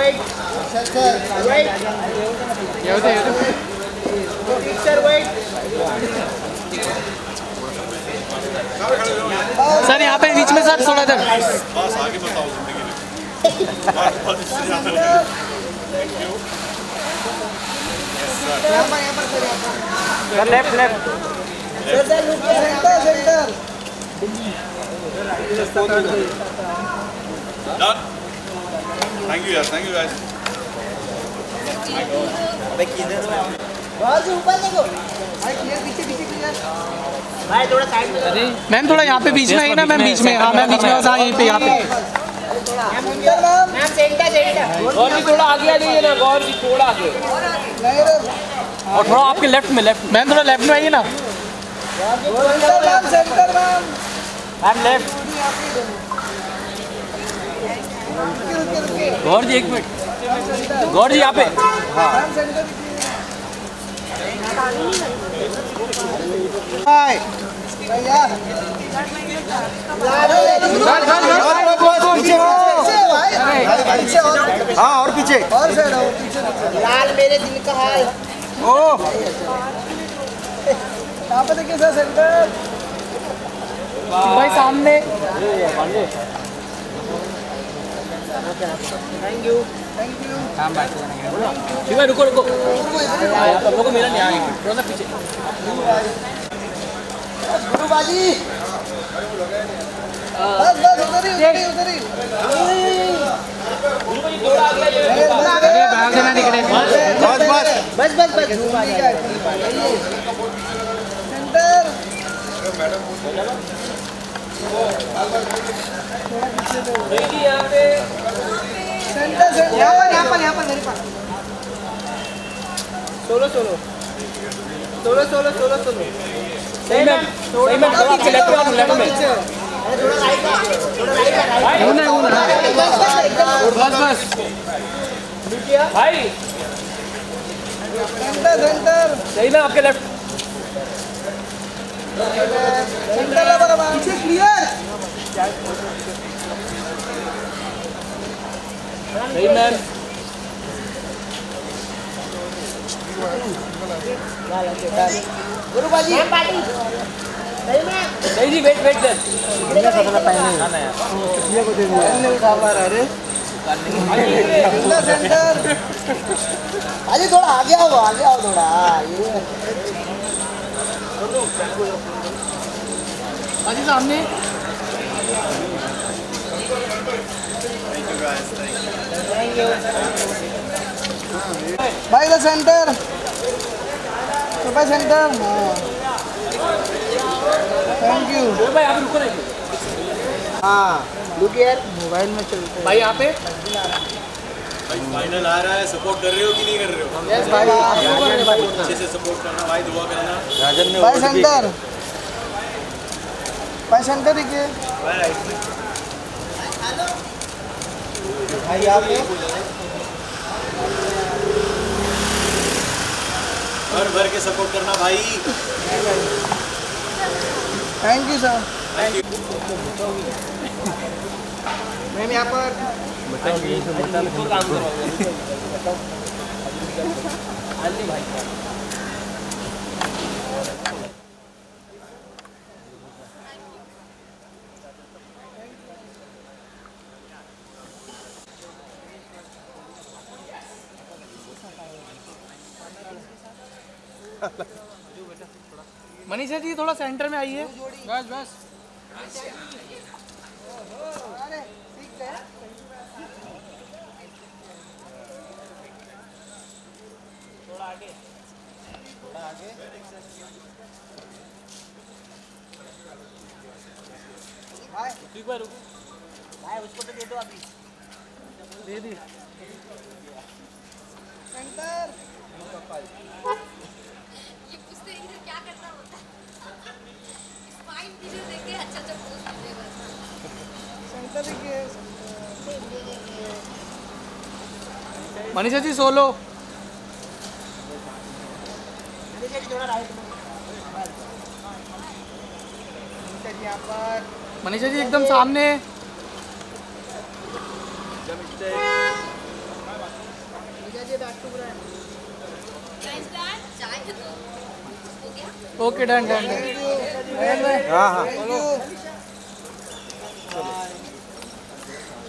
wait. Wait. Sir, wait. Sir यहाँ पे बीच में सर थोड़ा इधर। बस आगे बताओ जिंदगी में। Sir left left. Done. Thank you guys. Thank you guys. ऊपर देखो। भाई थोड़ा साइड में। मैम थोड़ा यहाँ पे बीच में आई ना मैम बीच में। हाँ मैम बीच में बस यहीं पे यहाँ पे। Ma'am centre. गौर जी थोड़ा आगे आ जाइए ना, गौर जी थोड़ा आगे और थोड़ा आपके लेफ्ट में। लेफ्ट मैम थोड़ा लेफ्ट में आइए ना। Ma'am left. गौर जी एक मिनट। गौर जी यहाँ पे। हाँ हाँ और पीछे लाल मेरे दिल का हाल। ओ यहाँ पे देखिए सर सेंटर भाई सामने। Thank you. ठीक है रुको रुको। लोगों को मेरा नहीं आएगा, थोड़ा सा पीछे। गुरु बाजी। बस उधर ही। बस सेंटर। सेंटर यहाँ पर मेरे पास। सोलो। सही में आपके लेफ्ट में। बस भाई सेंटर सही में आपके लेफ्ट। पीछे क्लियर। सही मैम। गुरु बाजी। नहीं जी वेट देर। सेंटर अरे थोड़ा आगे आओ थोड़ा। अजी सामने। Thank you guys. Thank you. भाई the centre centre. Thank you भाई आप रुको नहीं। हाँ लुक हियर। मोबाइल में चलते भाई यहाँ पे। भाई फाइनल आ रहा है, सपोर्ट कर रहे हो कि नहीं कर रहे हो? यस भाई। अच्छे से सपोर्ट करना भाई, दुआ करना। भाई सेंटर देखिए भाई आप भर के सपोर्ट करना भाई। Thank you sir. Thank you. Ma'am यहाँ पर मनीषा जी थोड़ा सेंटर में आइए। बस थोड़ा आगे। भाई उसको तो दे दो अभी। दे दी। सेंटर ये पूछते हैं इधर क्या करना होता है। स्पाइन वीडियो देख के अच्छा पोस्ट कीजिएगा। सेंटर देखिए मनीषा जी सोलो। थोड़ा राइट में। यहाँ पर मनीषा जी एकदम सामने। चाय तो हो गया। Okay done done done. हाँ हाँ